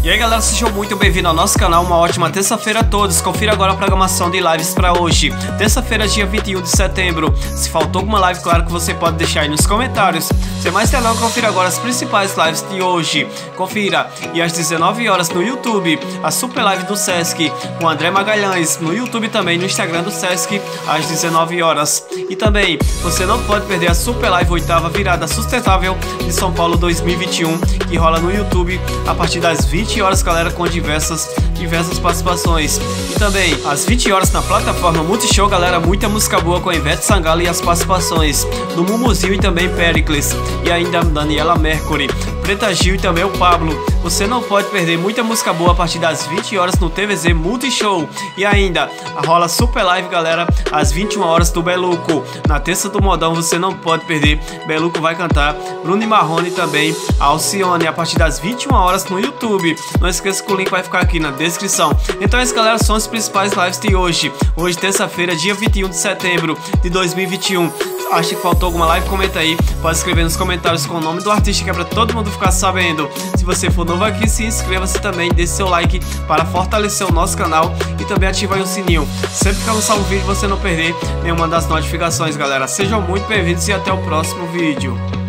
E aí galera, sejam muito bem-vindos ao nosso canal, uma ótima terça-feira a todos. Confira agora a programação de lives para hoje, terça-feira, dia 21 de setembro. Se faltou alguma live, claro que você pode deixar aí nos comentários. Sem mais delongas, confira agora as principais lives de hoje. Confira, e às 19 horas no YouTube, a super live do Sesc com André Magalhães, no YouTube também, no Instagram do Sesc, às 19 horas. E também, você não pode perder a super live oitava virada sustentável de São Paulo 2021, que rola no YouTube a partir das 20 horas, galera, com diversas participações. E também às 20 horas na plataforma Multishow, galera, muita música boa com Ivete Sangalo e as participações do Mumuzinho e também Pericles, e ainda Daniela Mercury, Preta Gil e também o Pablo. Você não pode perder muita música boa a partir das 20 horas no TVZ Multishow. E ainda rola super live, galera, às 21 horas do Beluco. Na terça do modão você não pode perder. Beluco vai cantar Bruno e Marrone e também Alcione a partir das 21 horas no YouTube. Não esqueça que o link vai ficar aqui na descrição. Então essas, galera, são as principais lives de hoje. Hoje, terça-feira, dia 21 de setembro de 2021. Acha que faltou alguma live? Comenta aí. Pode escrever nos comentários com o nome do artista, que é pra todo mundo ficar sabendo. Se você for novo aqui, se inscreva-se também, deixe seu like para fortalecer o nosso canal e também ativa aí o sininho. Sempre que eu lançar um vídeo, você não perder nenhuma das notificações, galera. Sejam muito bem-vindos e até o próximo vídeo.